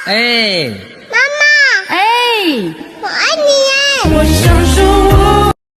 哎， 妈妈， 哎， 我爱你耶！ 我想说。